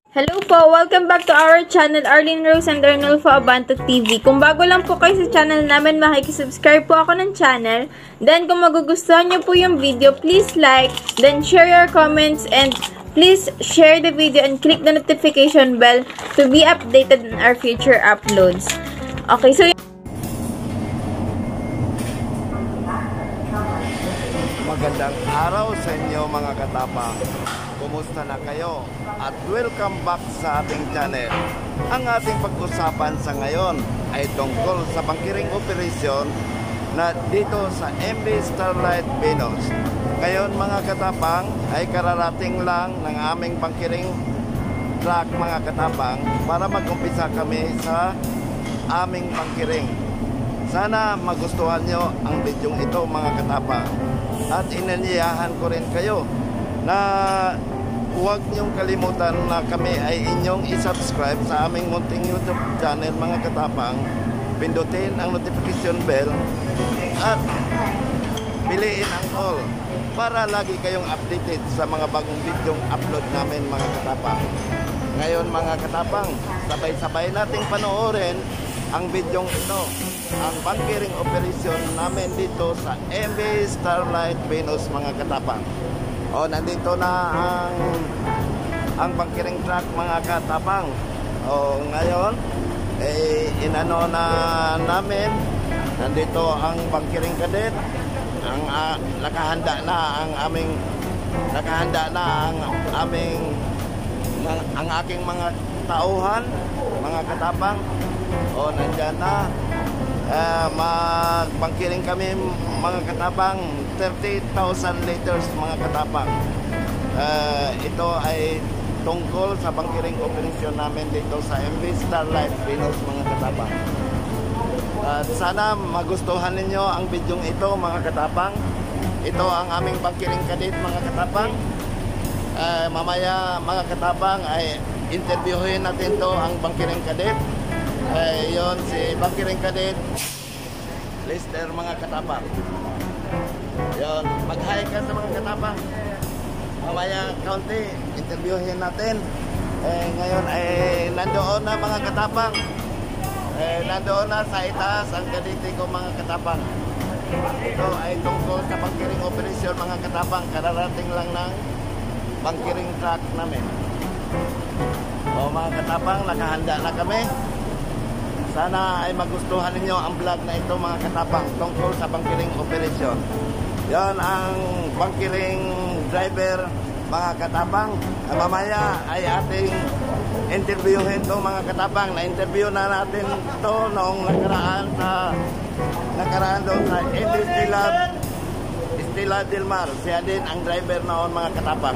Hello po! Welcome back to our channel, Arlene Rose and Arnulfo Abanto TV. Kung bago lang po kayo sa channel namin, makikisubscribe po ako ng channel. Then, kung magugustuhan nyo po yung video, please like, then share your comments, and please share the video and click the notification bell to be updated on our future uploads. Okay, so Magandang araw sa inyo mga katapang. Kumusta na kayo? At welcome back sa ating channel. Ang ating pag-usapan sa ngayon ay tungkol sa bangkiring operasyon na dito sa MV Starlight Venus. Ngayon mga katapang ay kararating lang ng aming bangkiring truck mga katapang para mag-umpisa kami sa aming bangkiring. Sana magustuhan nyo ang video ito mga katapang. At inanyayahan ko rin kayo na huwag niyong kalimutan na kami ay inyong isubscribe sa aming munting YouTube channel mga katapang. Pindutin ang notification bell at piliin ang all para lagi kayong updated sa mga bagong videong upload namin mga katapang. Ngayon mga katapang, sabay-sabay nating panoorin ang videong ito, ang bangkiring operasyon namin dito sa MV Starlight Venus mga katapang. O, nandito na ang bangkiring truck mga katapang. O, ngayon inano na namin, nandito ang bangkiring cadet, ang nakahanda na ang aking mga tauhan mga katapang. O, nandyan na. Magbangkiring kami mga katapang, 30,000 liters mga katapang. Ito ay tungkol sa bangkiring operasyon namin dito sa MV Starlight Venus mga katapang. Sana magustuhan ninyo ang bidyong ito mga katapang. Ito ang aming bangkiring kadit mga katapang. Mamaya mga katapang ay interviewin natin to ang bangkiring kadit. Yon si bangkiring kadit Lister mga katapang. Yon, mag-hi ka sa mga katapang. Mamaya kaunti interviewin natin. Ngayon ay nandoon na mga katapang. Nandoon na sa itaas ang kaditi ko mga katapang. Ito ay tungkol sa bangkiring operasyon mga katapang. Kararating lang ng bangkiring truck namin. O mga katapang, nakahanda na kami. Sana ay magustuhan ninyo ang vlog na ito mga katapang tungkol sa bangkiring operasyon. Yan ang bangkiring driver mga katapang. Mamaya ay ating interviewin to mga katapang. Na-interview na natin to noong nakaraan doon sa Estela Del Mar. Siya din ang driver noon mga katapang.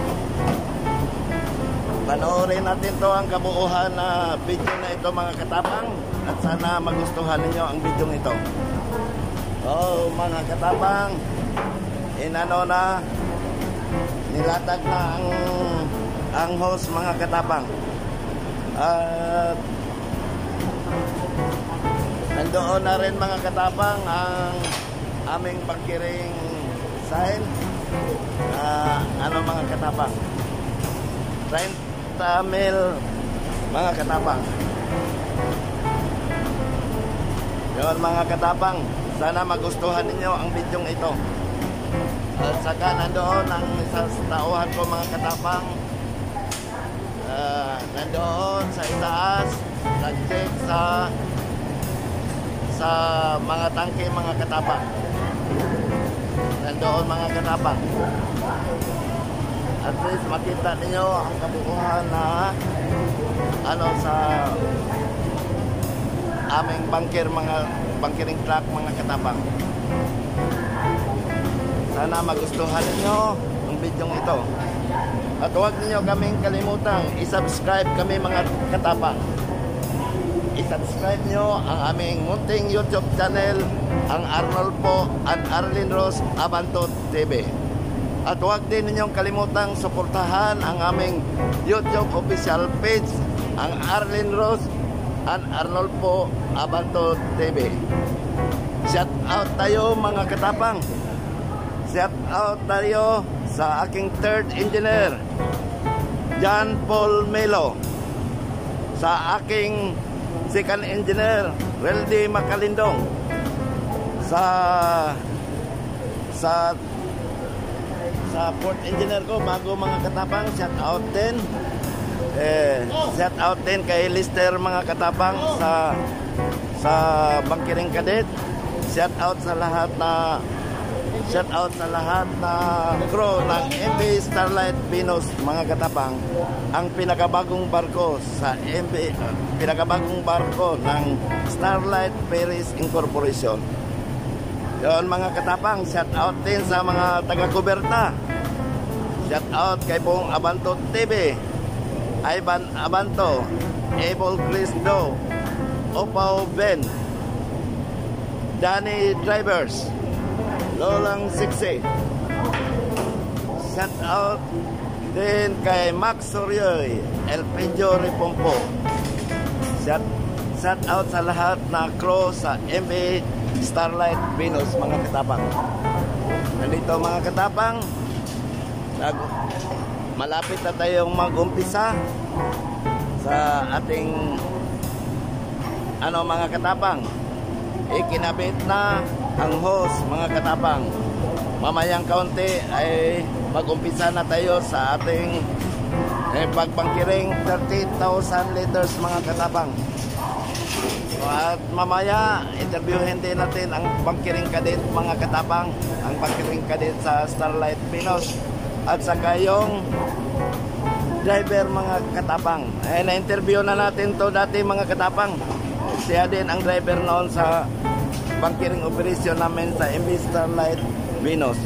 Panoorin natin to ang kabuuhan na video na ito mga katapang. At sana magustuhan ninyo ang video ito. Oh mga katapang, inano na, nilatag na ang host mga katapang. At nandoon na rin mga katapang ang aming bangkiring sign. Ano mga katapang, 30 mil mga katapang. Yun mga katapang, sana magustuhan ninyo ang video ito. At saka nandoon ang isa sa tauhan ko mga katapang. Nandoon sa itaas, nag-check sa mga tangke mga katapang. Nandoon mga katapang. At least makita ninyo ang kabuuhan na sa aming bangkiring truck mga katapang. Sana magustuhan ninyo ang video ito. At huwag ninyo kaming kalimutang i-subscribe kami mga katapang. I-subscribe nyo ang aming munting YouTube channel, ang Arnulfo and Arlene Rose Abanto TV. At huwag din ninyong kalimutang suportahan ang aming YouTube official page, ang Arlene Rose and Arnulfo Abanto TV. Shout out tayo mga katapang. Shout out tayo sa aking third engineer John Paul Melo. Sa aking second engineer, Reldy Macalindong. Sa fourth engineer ko, bago mga katapang, shout out din. Shout out din kay Lister mga katapang sa Bangkiring Cadet. Shout out sa lahat na crew ng MV Starlight Venus mga katapang, ang pinakabagong barko ng Starlight Ferries Incorporation. Yon mga katapang, shout out din sa mga taga-Kuberta. Shout out kay Buong Abanto TV, Ivan Abanto, Abel Cristo, Opaw Ben, Danny Drivers, Lolang Siksi. Shout out din kay Max Soryoy, Elpidio Ripompo. Shout out sa lahat na crew sa MV Starlight Venus mga katapang. Nandito mga katapang, malapit na tayong mag-umpisa sa ating mga katapang. Ikinabit na ang hose mga katapang. Mamayang kaunti ay mag-umpisa na tayo sa ating pagpangkiring 30,000 liters mga katapang. At mamaya interviewin din natin ang Bangkiring Cadet mga katapang, ang Bangkiring Cadet sa Starlight Venus, at saka yung driver mga katapang. Na-interview na natin to dati mga katapang. Siya din ang driver noon sa Bangkiring operation namin sa MV Starlight Venus.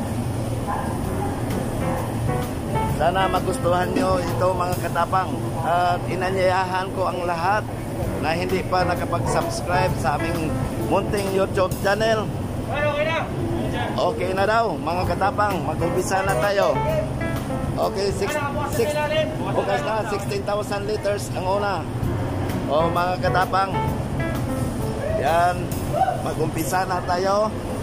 Sana magustuhan nyo ito mga katapang, at inanyayahan ko ang lahat na hindi pa nakapag-subscribe sa aming munting YouTube channel. Okay na daw mga katapang, mag-umpisa na tayo. Okay, bukas na 16,000 liters ang una. O mga katapang, yan, mag-umpisa na tayo.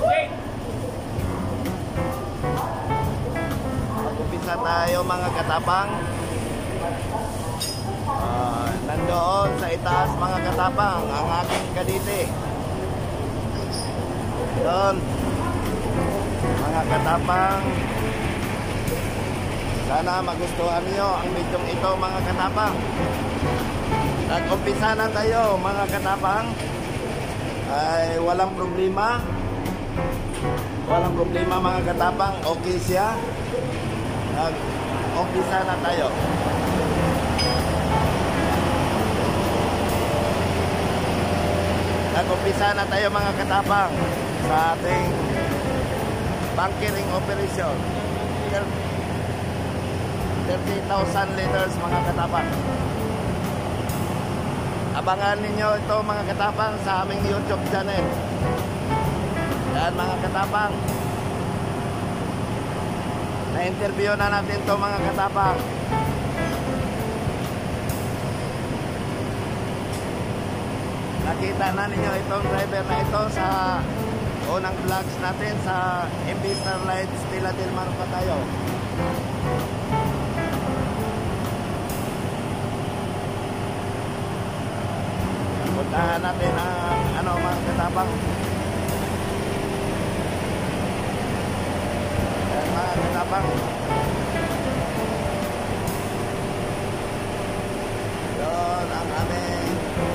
Mag-umpisa tayo mga katapang. Nandoon sa itaas mga katapang ang aking kadite. Doon mga katapang, sana magustuhan niyo ang videong ito mga katapang. Nag-umpisa na tayo mga katapang, ay walang problema mga katapang. Okay siya, nag-umpisa na tayo. Nag-umpisa na tayo mga katapang sa ating bunkering operation. 30,000 liters mga katapang. Abangan ninyo ito mga katapang sa aming YouTube channel. Yan mga katapang, na-interview na natin ito mga katapang. Nakita na ninyo itong driver na ito sa unang vlogs natin sa MV Starlight Stella del Mar pa tayo. Puntahan natin ang mga katapang. Yan mga katapang. Doon ang aming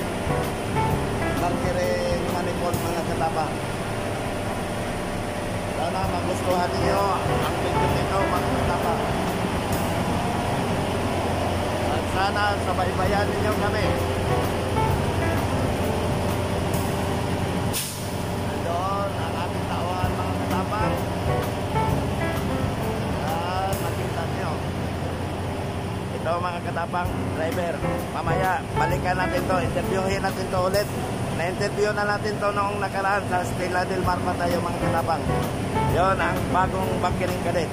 Bangkiring manifold mga katapang. Sana magustuhan niyo ang video nito mga katapang. At sana sabaybayan ninyo kami. Doon ang ating tawan mga katapang. At makita niyo ito mga katapang driver. Mamaya balikan natin to, interviewin natin to ulit. Na-interview na natin to noong nakaraan sa Stella del Mar pa tayo mga katapang. Yon ang bagong Bangkiring Cadet.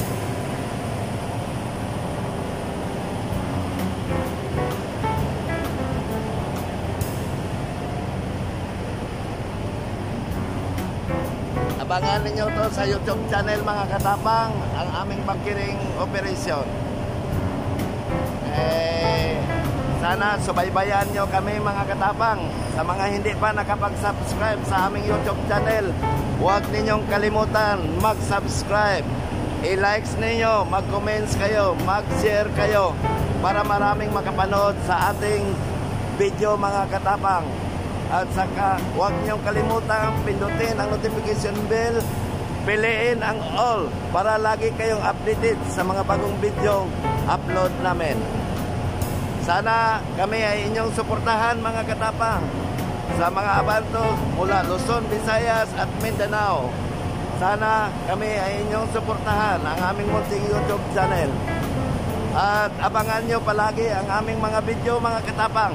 Abangan ninyo to sa YouTube channel mga katapang, ang aming Bangkiring operation. Sana subaybayan nyo kami mga katapang. Sa mga hindi pa nakapag-subscribe sa aming YouTube channel, huwag ninyong kalimutan mag-subscribe. I-likes ninyo, mag-comments kayo, mag-share kayo para maraming makapanood sa ating video mga katapang. At saka huwag niyong kalimutan pindutin ang notification bell, piliin ang all para lagi kayong updated sa mga bagong video upload namin. Sana kami ay inyong suportahan mga katapang sa mga abanto mula Luzon, Visayas at Mindanao. Sana kami ay inyong suportahan ang aming munting YouTube channel. At abangan nyo palagi ang aming mga video mga katapang.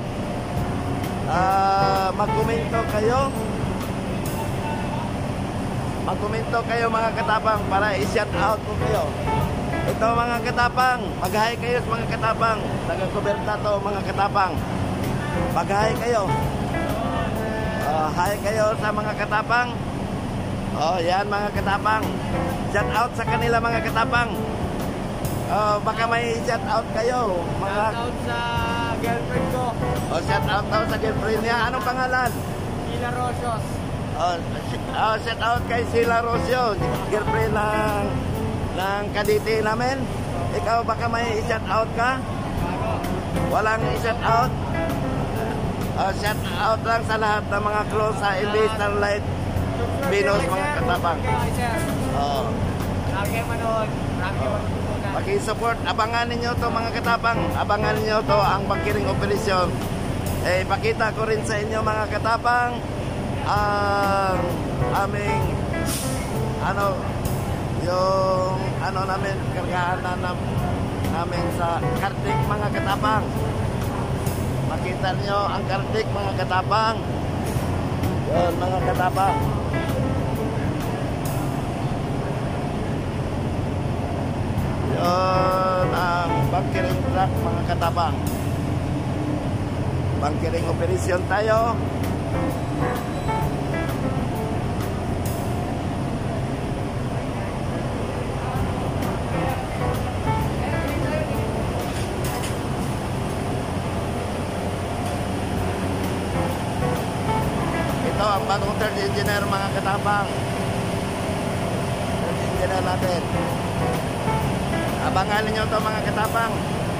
Magkomento kayo mga katapang para i-shout out ko kayo. Ito mga katapang, mag-hi kayo sa mga katapang. Taga-Kuberta to mga katapang. Mag-hi kayo. Hi kayo sa mga katapang. Yan mga katapang. Shout out sa kanila mga katapang. Baka may shout out kayo. Shout out sa girlfriend ko. Shout out daw sa girlfriend niya. Anong pangalan? Sheila Rosios. Shout out kay Sheila Rosio, girlfriend ng kaditi namin. Ikaw baka may i-shout out ka? Walang i-shout out? Shout out lang sa lahat ng mga close sa MB Starlight Venus mga katapang. Lagi manood. Paki-support, abangan ninyo to mga katapang. Abangan ninyo to ang bangkiring operasyon. Ipakita ko rin sa inyo mga katapang ang aming yung namin kargahanan namin sa Kartik mga katapang. Makita nyo ang Kartik mga katapang. Yun mga katapang. Yun ang bangkiring truck mga katapang. Bangkiring operasyon tayo. Ito ang bagong third engineer mga katapang. Third engineer natin. Abangan ninyo ito mga katapang.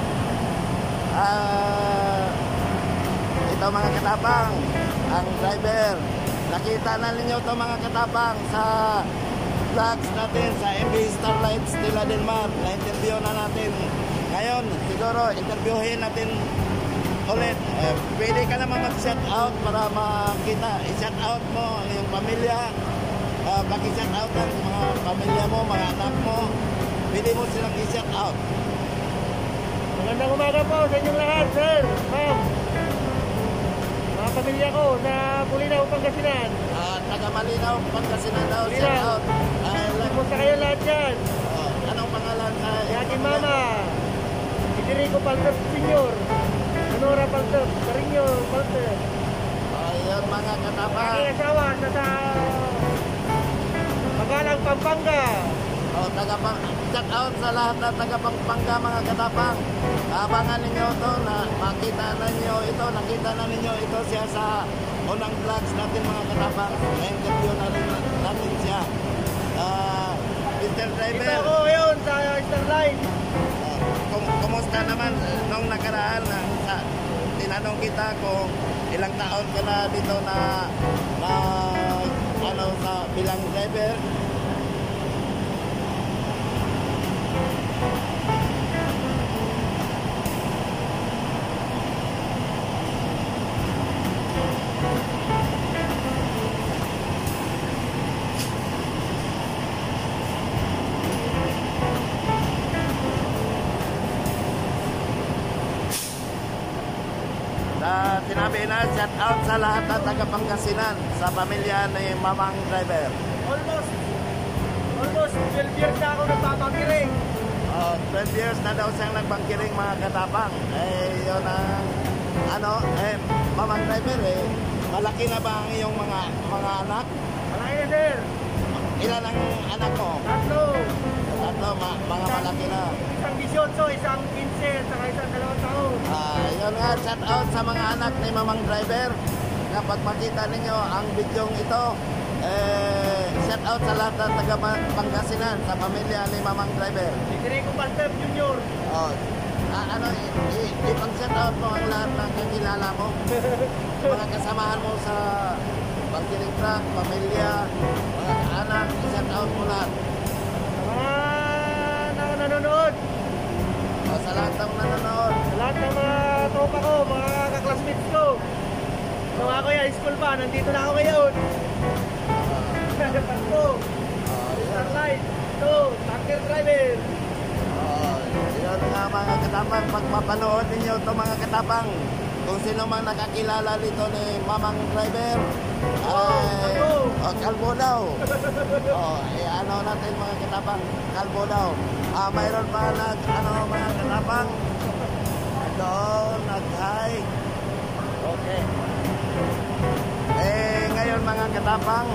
Ito mga katapang, ang driver. Nakita na ninyo ito mga katapang sa vlogs natin sa MB Starlight Stella Del Mar. Na-interview na natin. Ngayon, siguro interviewin natin ulit. Pwede ka naman mag-shout out para makita. I-shout out mo ang iyong pamilya. Paki-shout out ang mga pamilya mo, mga anak mo. Pwede mo silang i-shout out. Magandang umaga po sa inyong lahat, sir, ma'am. Mga pamilya ko sa Bulinaw, Pangasinan. Taga Malinaw, Pangasinan daw, shout out. Kumusta kayo lahat dyan? Anong pangalan sa Si aking mama, si Dirico Palter Senior, Sonora Palter, Carino Palter. Ayun mga katapang. Aking asawa sa Magalang, Pampanga. Shout out sa lahat na taga Pampanga mga katapang. Abangan ninyo ito na nakita na ninyo ito siya sa unang vlogs natin mga katapang. Na-interview na rin natin siya. Mr. Driver. Ito ako yun sa Starlight. Kumusta naman nung nakaraan tinanong kita kung ilang taon ka na dito na sa bilang driver. Sinabi na, shout out sa lahat ng taga Pangasinan sa pamilya ni Mamang Driver. Almost 12 years na ako nagpapangkiring. 12 years na daw siyang nagbangkiring mga katapang. Yun ang Mamang Driver malaki na ba ang iyong mga anak? Malaki na, sir. Ilan ang anak mo? Tatlo. Mga malaki na. Isang 18, isang 15, saka isang 2 taon. Yun nga, shout out sa mga anak ni Mamang Driver. Kapag makita ninyo ang bidyong ito, shout out sa lahat ng taga Pangasinan, sa pamilya ni Mamang Driver. Si Greco Balter Jr. Ipang-shout out mo ang lahat ng kakilala mo, mga kasamahan mo sa Bangkiring Truck, pamilya, mga anak, shout out mo lahat. Mga nanonood. Sa lahat ng nanonood. Sa lahat ng mga tropa ko, mga kaklasmates ko. Nung ako high school pa, nandito na ako ngayon. Tatlo. Starlight. Ito, tanker driver. Yun nga mga katapang, pag mapanood ninyo ito mga katapang, kung sino mang nakakilala dito ni Mamang Driver, kalbo daw. Ano natin mga katapang, kalbo daw. Mayroon pa mga katapang, doon, nag-hi. Okay. Ngayon mga katapang,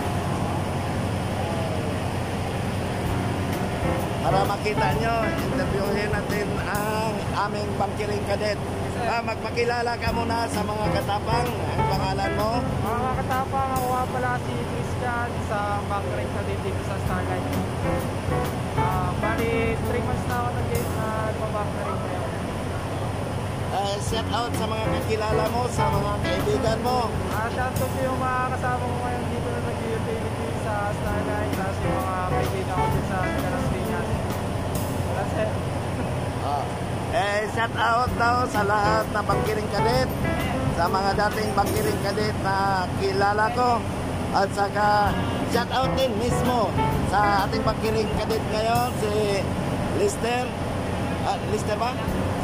para makita nyo, interviewin natin ang aming bangkiring kadet. Magpakilala ka muna sa mga katapang. Ang pangalan mo? Mga katapang, ako nga pala si Christian sa bangkiring kadet dito sa Starlight. Bali, 3 months na ako nagpabangkiring ngayon. Shout out sa mga kakilala mo, sa mga kaibigan mo. Shout out yung mga kasama ko ngayon dito na nag-utility sa Starlight. Tapos yung mga kaibigan ko din sa Las Piñas. That's it. Shout out daw sa lahat na bangkiring kadet, sa mga dating bangkiring kadet na kilala ko. At saka shout out din mismo sa ating bangkiring kadet ngayon, si Lister. Lister ba?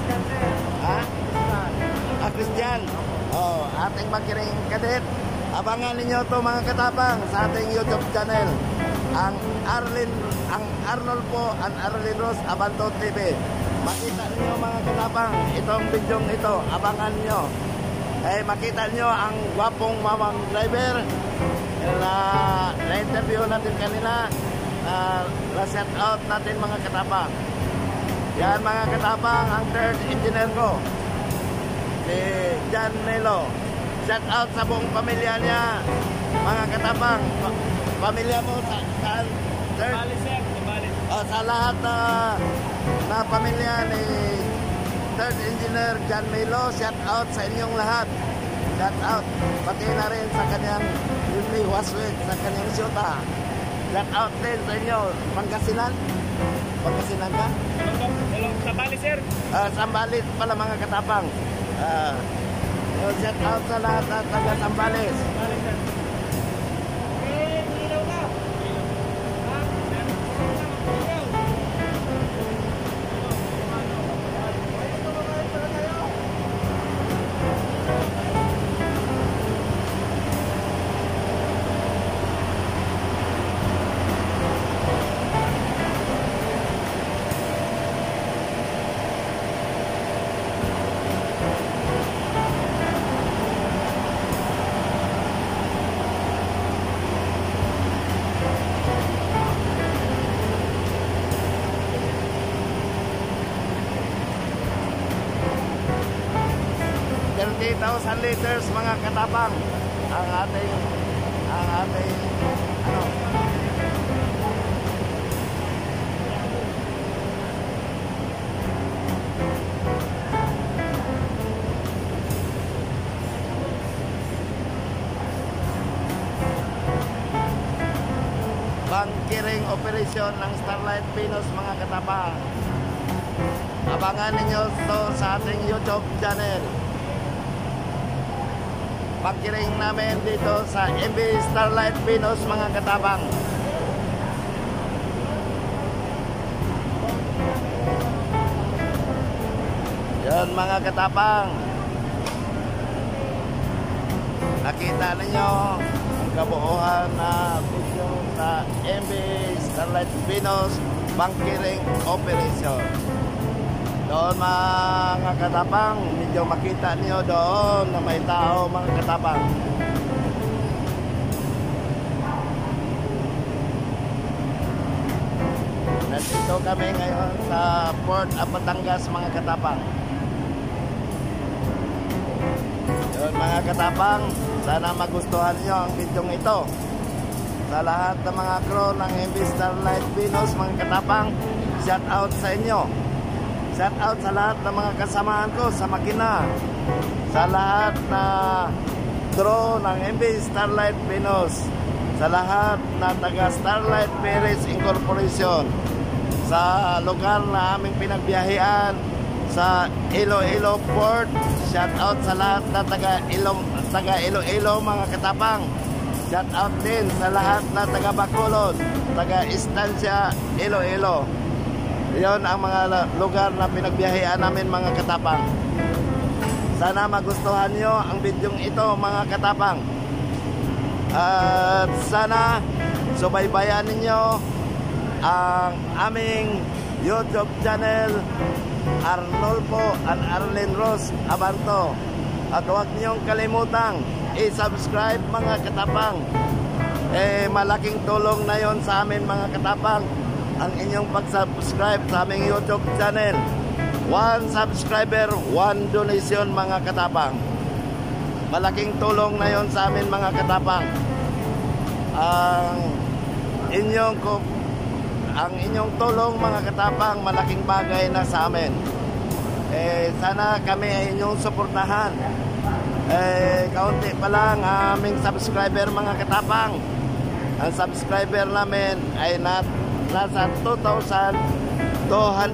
Christian. Ating bangkiring kadet. Abangan ninyo to mga katapang sa ating YouTube channel. Ang Arnolfo and Arlene Rose Abanto TV. Makita niyo mga katapang itong bidyong ito. Abangan niyo. Makita niyo ang gwapong Mamang Driver na interview natin kanina. Na-shout out natin mga katapang. Yan mga katapang, ang third engineer ko, si John Melo. Shout out sa buong pamilya niya, mga katapang. Pamilya mo sa third? Sa lahat na pamilya ni third engineer John Melo, shout out sa inyong lahat. Shout out. Pati na rin sa kanyang Yuli Waswig, sa kanyang syuta. Shout out din sa inyo. Pangasinan? Pangasinan ka? Sambales, sir. Sambales pala mga katapang. Shout out sa lahat na taga Sambales. Liters mga katapang ang ating bangkiring operasyon ng Starlight Pinos mga katapang. Abangan ninyo to sa ating YouTube channel. Bangkiring namin dito sa MB Starlight Pinos mga katabang. Yan mga katapang. Nakita ninyo ang kabuuan na video sa MB Starlight Pinos Bangkiring Operation. Doon mga katapang, medyo makita niyo doon na may tao mga katapang. Nandito kami ngayon sa Port of Batangas, mga katapang. Yun, mga katapang, sana magustuhan nyo ang videong ito. Sa lahat ng mga crew ng MV Starlight Venus, mga katapang, shout out sa inyo. Shout out sa lahat ng mga kasamahan ko sa makina. Sa lahat na crew ng MV Starlight Venus. Sa lahat na taga Starlight Ferries Incorporation. Sa lugar na aming pinagbiyahean sa Iloilo Port, shout out sa lahat na taga Iloilo, mga katapang. Shout out din sa lahat na taga Bacolod, taga Estancia, Iloilo. Iyon ang mga lugar na pinagbiyahean namin, mga katapang. Sana magustuhan nyo ang bidyong ito, mga katapang. At sana subaybayan ninyo ang aming YouTube channel, Arnulfo and Arlene Rose Abanto. At huwag niyong kalimutang i-subscribe, mga katapang. Malaking tulong na yon sa amin, mga katapang, ang inyong pag-subscribe sa aming YouTube channel. 1 subscriber, 1 donation, mga katapang. Malaking tulong na yon sa amin, mga katapang. Ang inyong tulong, mga katapang, malaking bagay na sa amin. Sana kami ay inyong suportahan. Kaunti pa lang aming subscriber, mga katapang. Ang subscriber namin ay nasa 2,289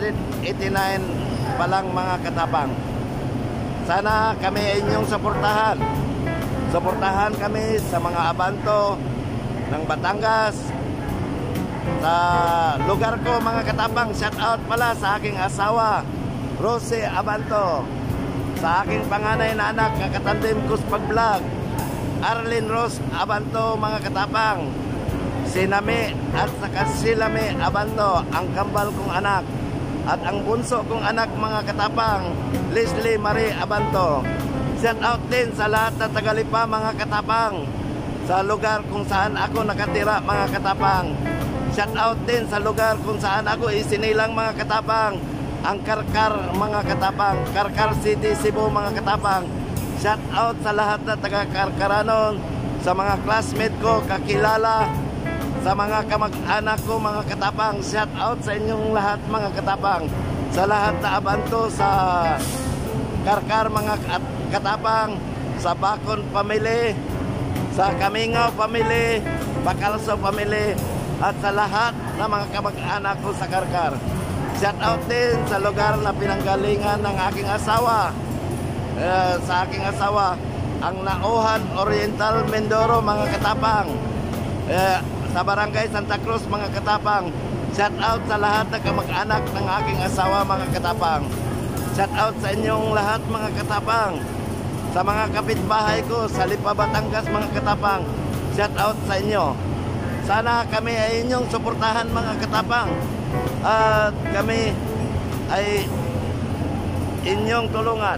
pa lang, mga katapang. Sana kami ay inyong suportahan. Suportahan kami sa mga abanto ng Batangas. Sa lugar ko, mga katapang, shout out pala sa aking asawa, Rosie Abanto. Sa aking panganay na anak, kakatandim ko sa pag-vlog, Arlene Rose Abanto, mga katapang. Sinami at saka Silami Abanto, ang kambal kong anak. At ang bunso kong anak, mga katapang, Leslie Marie Abanto. Shout out din sa lahat na Tagalipa, mga katapang, sa lugar kung saan ako nakatira, mga katapang. Shout out din sa lugar kung saan ako isinilang, mga katapang, ang Karkar, mga katapang, Karkar City, Cebu, mga katapang. Shout out sa lahat na taga-Karkaranon, sa mga classmate ko, kakilala, sa mga kamag-anak ko, mga katapang. Shout out sa inyong lahat, mga katapang. Sa lahat na abanto sa Karkar, mga katapang, sa Bacon family, sa Kamingaw family, Bacalso family, at sa lahat na mga kamag-anak ko sa Karkar. Shout out din sa lugar na pinanggalingan ng aking asawa. Sa aking asawa, ang Nauhan Oriental Mindoro, mga katapang. Sa Barangay Santa Cruz, mga katapang. Shout out sa lahat na kamag-anak ng aking asawa, mga katapang. Shout out sa inyong lahat, mga katapang. Sa mga kapitbahay ko sa Lipa, Batangas, mga katapang. Shout out sa inyo. Sana kami ay inyong suportahan, mga katapang. At kami ay inyong tulungan.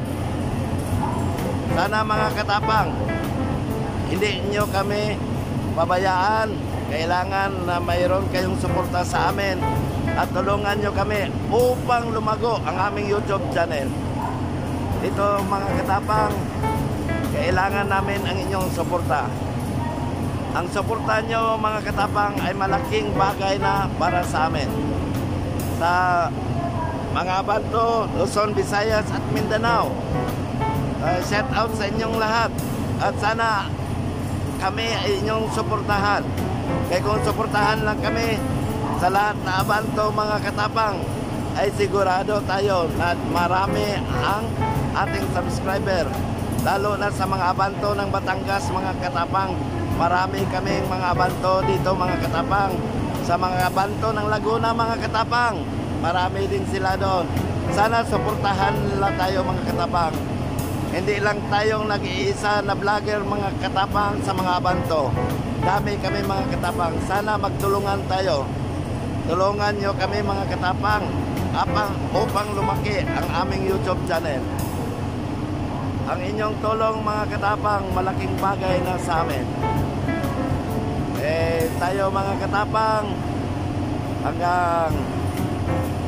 Sana, mga katapang, hindi nyo kami pabayaan. Kailangan na mayroon kayong suporta sa amin at tulungan nyo kami upang lumago ang aming YouTube channel. Ito, mga katapang, kailangan namin ang inyong suporta. Ang suporta nyo, mga katapang, ay malaking bagay na para sa amin. Sa mga abanto, Luzon, Visayas at Mindanao, shout out sa inyong lahat. At sana kami ay inyong suportahan. Kaya kung suportahan lang kami sa lahat na abanto, mga katapang, ay sigurado tayo na marami ang ating subscriber. Lalo na sa mga abanto ng Batangas, mga katapang. Marami kaming mga abanto dito, mga katapang. Sa mga abanto ng Laguna, mga katapang, marami din sila doon. Sana suportahan lang tayo, mga katapang. Hindi lang tayong nag-iisa na vlogger, mga katapang, sa mga abanto. Dami kami, mga katapang. Sana magtulungan tayo. Tulungan nyo kami, mga katapang, upang lumaki ang aming YouTube channel. Ang inyong tulong, mga katapang, malaking bagay na sa amin. Tayo, mga katapang, hanggang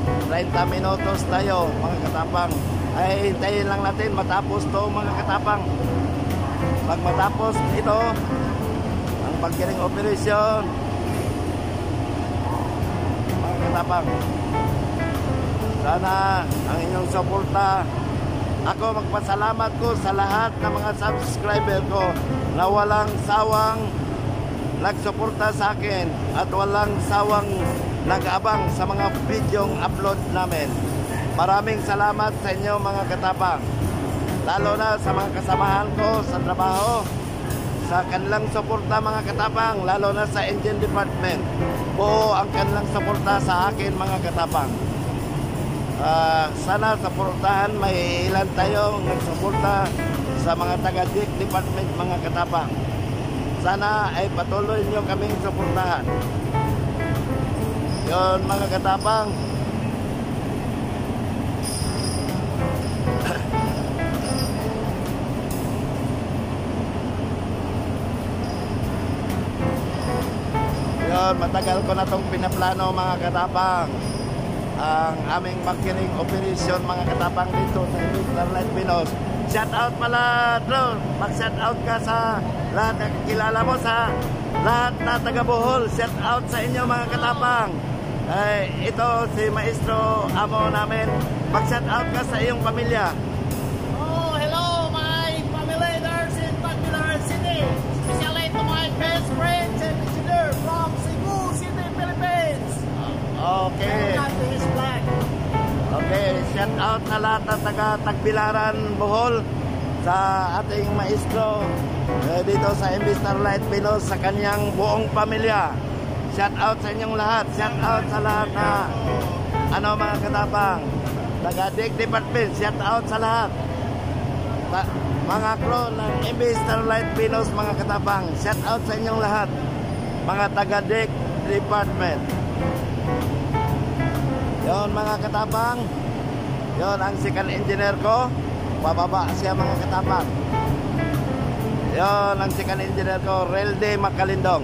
30 minutos tayo mga katapang. Ay hintayin lang natin matapos to mga katapang. Pag matapos ito ang bunkering operation mga katapang, sana ang inyong suporta. Ako magpasalamat ko sa lahat ng mga subscriber ko na walang sawang nagsuporta sa akin at walang sawang nag-abang sa mga videong upload namin. Maraming salamat sa inyo mga katapang, lalo na sa mga kasamahan ko sa trabaho, sa kanilang suporta mga katapang, lalo na sa engine department. Buo ang kanilang suporta sa akin mga katapang. Sana suportahan, may ilan tayong nagsuporta sa mga taga-dick department mga katapang. Sana ay patuloy nyo kaming suportahan. Yun mga katapang. Yun, matagal ko na itong pinaplano mga katapang. Ang aming bunkering operation mga katapang dito sa Starlight Pinos. Shout out pala, bro. Mag-shout out ka sa lahat na kilala mo, sa lahat na taga Bohol. Shout out sa inyo mga katapang. Ay, ito si Maestro Amo namin. Mag-shout out ka sa iyong pamilya. Oh, hello my family there in Tagbilaran City. Especially to my best friends and engineer from Cebu City, Philippines. Okay. Welcome to his flag. Okay, shout out sa lahat na taga Tagbilaran, Bohol, sa ating maestro dito sa MB Starlight Pinos, sa kanyang buong pamilya. Shout out sa inyong lahat. Shout out sa lahat na mga katapang taga Dick Department. Shout out sa lahat mga crew ng MB Starlight Pinos mga katapang. Shout out sa inyong lahat mga taga Dick Department. Yon mga katapang, yon ang second engineer ko, bababa siya mga katapang. Yon ang second engineer ko, Relde Makalindong.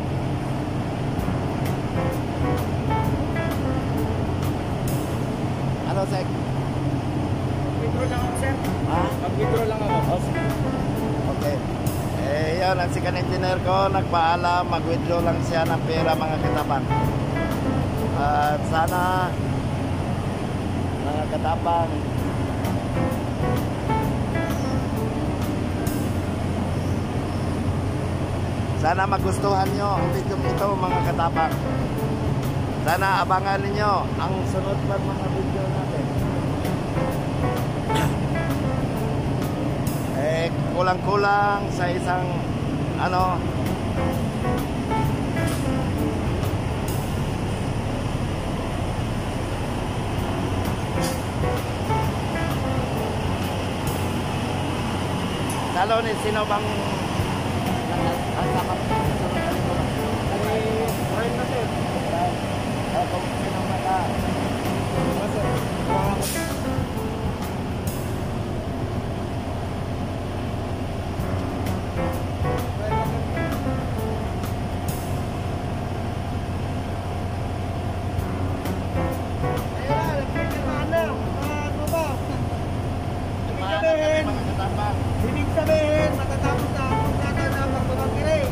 Ano sek? Withdraw lang ako, sir. Ha? Mag-withdraw lang ako. Okay. Yon ang second engineer ko, nagpaalam, mag-withdraw lang siya ng pera mga katapang. At sana mga katapang, sana magustuhan nyo ang video ito mga katapang. Sana abangan ninyo ang sunod pa mga video natin. Kulang-kulang sa isang lalo ni sino bang ang dapat sunod na ito? Ay, na, sir. Kung sino maka Ibig sabihin, matatapos na ang kontrata na magpapagkiri.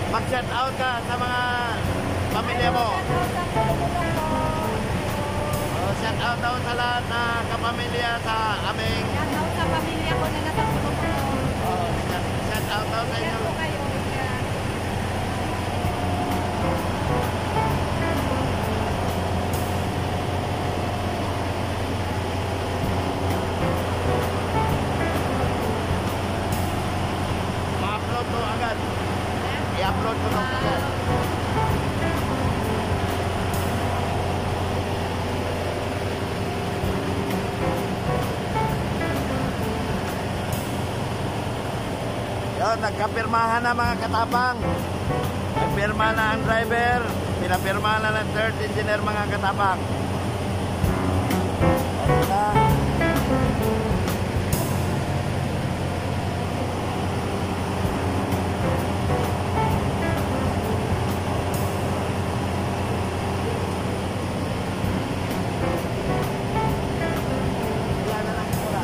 Mag-shout out ka sa mga pamilya mo. Shout out daw sa lahat na kapamilya sa aming... Shout out sa pamilya ko na nasa Pulong-Pulong. Shout out daw sa inyo. Shout out kayo. Ma-upload ko agad. I-upload ko ito agad. Yun, nagkapirmahan na mga katapang. Nagpirma na ang driver. Pinapirma na ng third engineer mga katapang. Okay na. Yan na lang muna.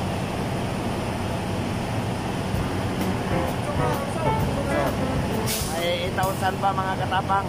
May 8,000 pa mga katapang.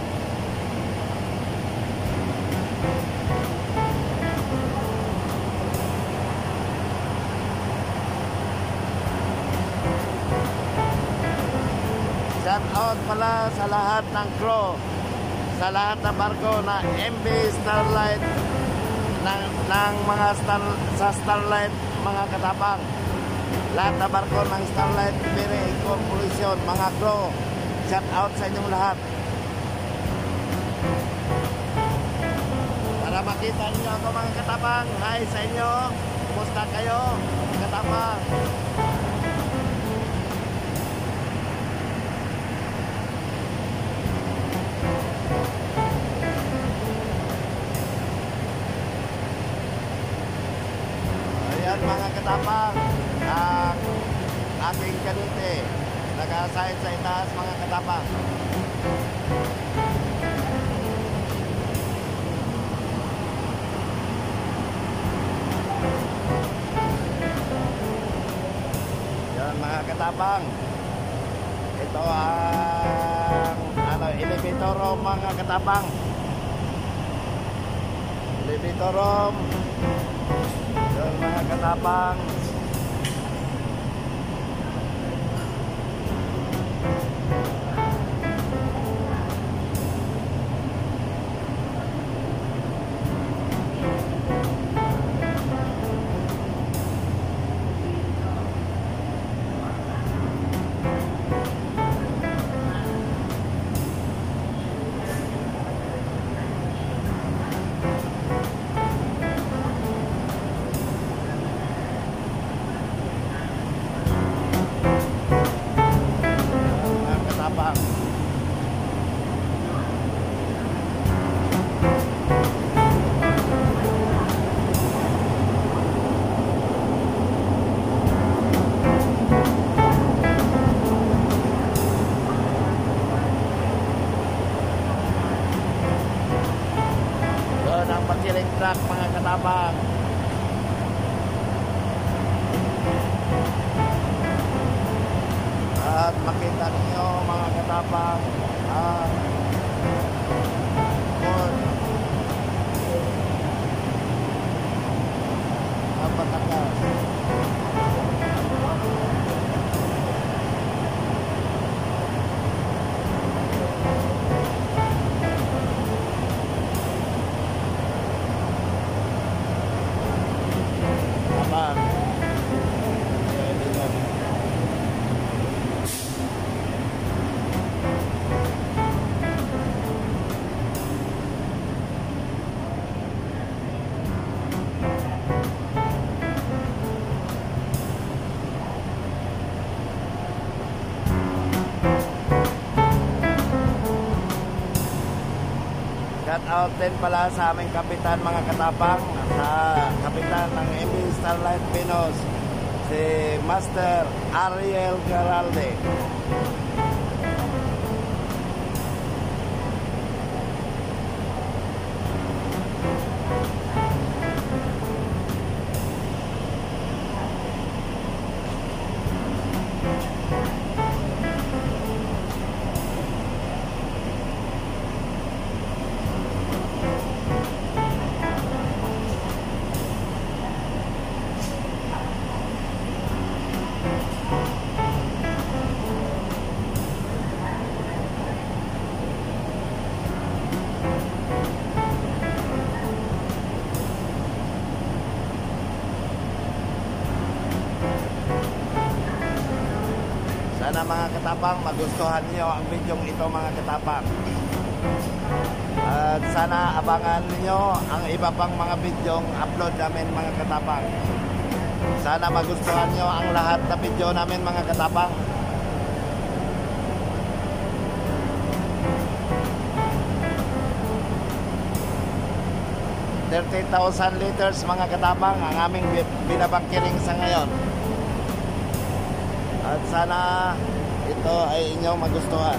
Shout out pala sa lahat ng crew, sa lahat ng barko na MV Starlight ng mga sa Starlight mga katapang. Lahat na barko ng Starlight Ferry Corporation, mga crew, shout out sa inyong lahat. Para makita niyo ako mga katapang, hi sa inyo, kumusta kayo mga katapang? Ayan mga katapang, ang ating kanite nag-assign sa itaas mga katapang. Yan mga katapang, ito ang elevator room mga katapang. Elevator room. Yan mga katapang. Truck mga katapang. At makita ninyo mga katapang ang Ford ang Batangas. Shout out din pala sa aming kapitan mga katapang, sa kapitan ng MV Starlight Pinos, si Master Ariel Garalde. Sana mga katapang magustuhan niyo ang video ito mga katapang. At sana abangan niyo ang iba pang mga video upload namin mga katapang. Sana magustuhan niyo ang lahat na video namin mga katapang. $30,000 liters mga katapang ang aming binabangkiring sa ngayon. At sana ito ay inyong magustuhan.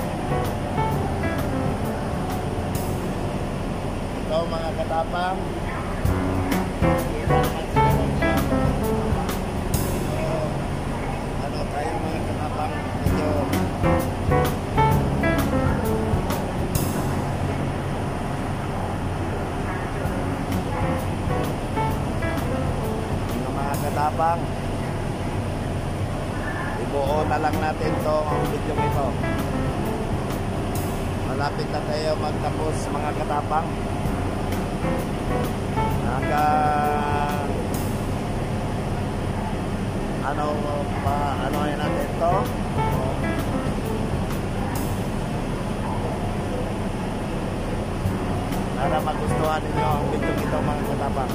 Ito mga katapang, kita naman sila mga ano tayo mga katapang, medyo mga katapang, ibuo na lang natin to ang video ito. Malapit na tayo magtapos mga katapang. Hanggang ano natin to. Para magustuhan ninyo ang video ito mga katapang.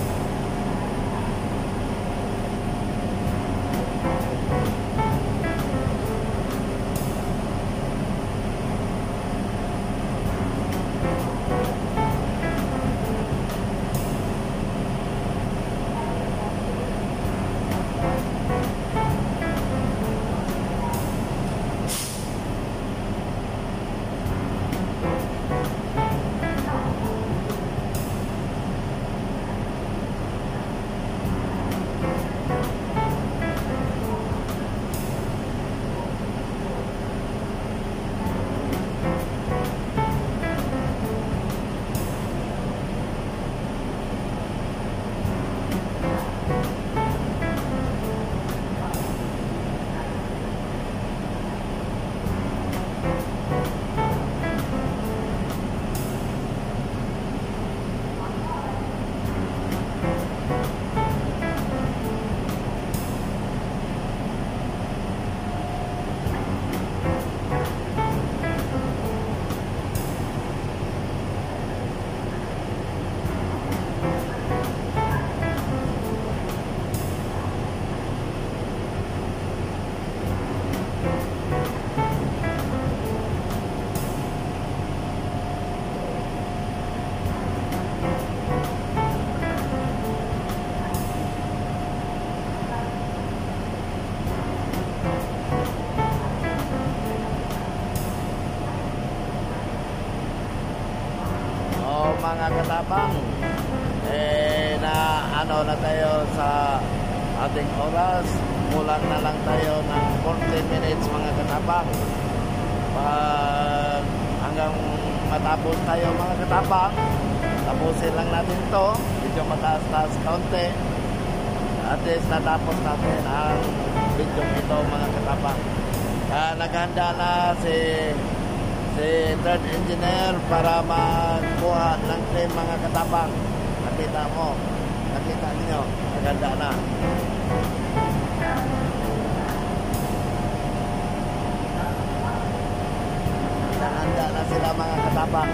Mga katapang, na ano na tayo sa ating oras, kulang na lang tayo ng 40 minutes mga katapang. Hanggang matapos tayo mga katapang, tapusin lang natin to, medyo mataas-taas kaunti. At least natapos natin ang video ito mga katapang. Naghanda na si third engineer para magkuha ng claim mga katapang. Nakita mo, nakita niyo, maganda na. Handa na sila mga katapang.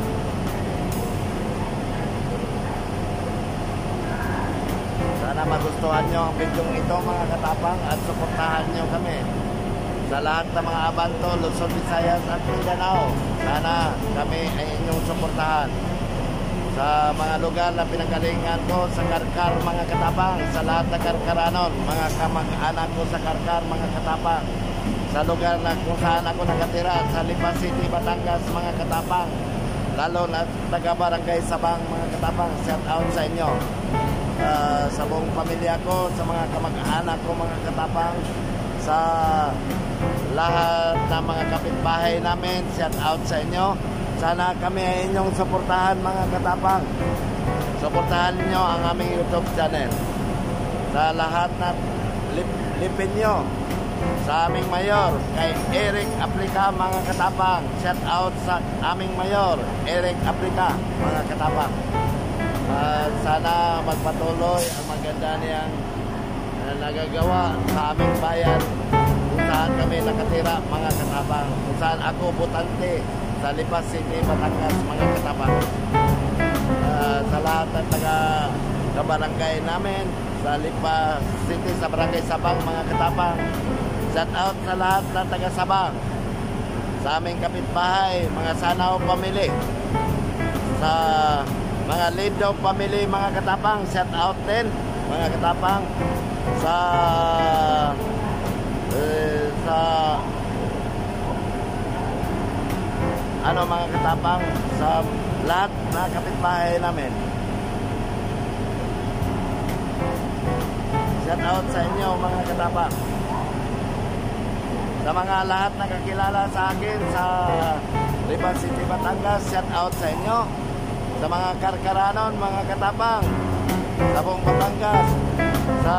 Sana magustuhan nyo ang video ito mga katapang at suportahan nyo kami sa lahat ng mga abanto, Luzon, Visayas at Mindanao. Sana kami ay inyong suportahan sa mga lugar na pinagalingan ko sa Karkar mga katapang, sa lahat ng Karkaranon, mga kamag-anak ko sa Karkar mga katapang, sa lugar na kung saan ako nakatira sa Lipa City, Batangas mga katapang, lalo na taga-barangay Sabang mga katapang. Shout out sa inyo, sa buong pamilya ko, sa mga kamag-anak ko mga katapang, sa lahat ng mga kapitbahay namin. Shout out sa inyo. Sana kami ay inyong suportahan mga katapang. Suportahan niyo ang aming YouTube channel. Sa lahat na lipin nyo, sa aming mayor, kay Eric Aplica mga katapang. Shout out sa aming mayor, Eric Aplica mga katapang. Sana magpatuloy ang maganda niyang nagagawa sa aming bayan. kung saan kami nakatira mga katabang, kung saan ako butante sa Lipa City, Batangas mga katabang. Sa lahat ng taga-barangay namin sa Lipa City, sa Barangay Sabang mga katabang, shout out sa lahat ng taga-Sabang, sa aming kapitbahay, mga Sanao family, sa mga Lidaw family mga katabang, shout out din mga katabang, sa mga katabang, sa lahat na kapitbahay namin. Shout out sa inyo mga katabang. Sa mga lahat na kakilala sa akin sa Lipa City, Batangas, shout out sa inyo. Sa mga karkaranon mga katabang, sa buong Batangas, sa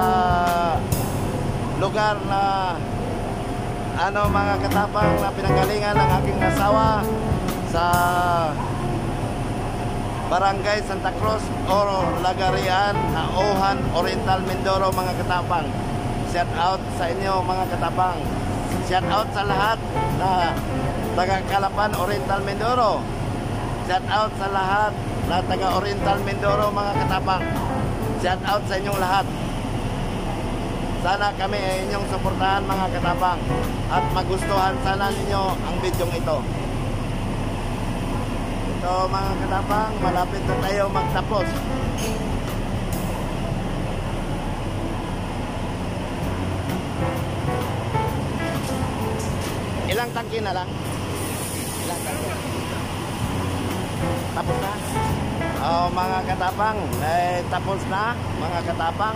lugar na mga katabang na pinanggalingan ng aking asawa, sa Barangay Santa Cruz o Lagarian, Nauhan, Oriental, Mindoro mga katabang. Shout out sa inyo mga katabang. Shout out sa lahat na taga Calapan, Oriental, Mindoro. Shout out sa lahat na taga Oriental, Mindoro mga katabang. Shout out sa inyong lahat. Sana kami ay inyong suportahan mga katabang at magustuhan sana ninyo ang bidyong ito. Ito mga katabang, malapit na tayo magtapos. Ilang tangki na lang? Ilang tangki? Tapos na? Mga katabang, tapos na mga katabang.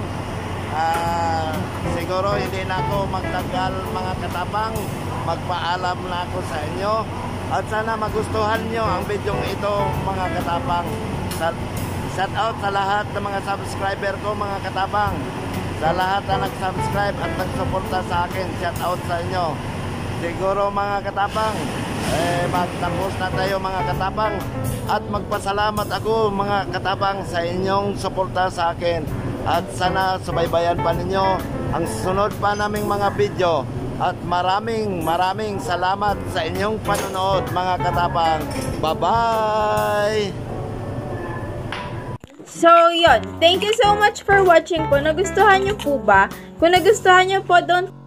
Siguro hindi na ako magtagal mga katabang, magpaalam na ako sa inyo at sana magustuhan nyo ang bidyong ito mga katabang. Shout out sa lahat ng mga subscriber ko mga katabang, sa lahat na nag-subscribe at nagsuporta sa akin, shout out sa inyo. Siguro mga katabang, magtapos na tayo mga katabang at magpasalamat ako mga katabang sa inyong suporta sa akin. At sana subaybayan pa ninyo ang sunod pa naming mga video. At maraming salamat sa inyong panonood mga katabang. Bye-bye! So, yun. Thank you so much for watching po. Nagustuhan nyo po ba? Kung nagustuhan nyo po, don't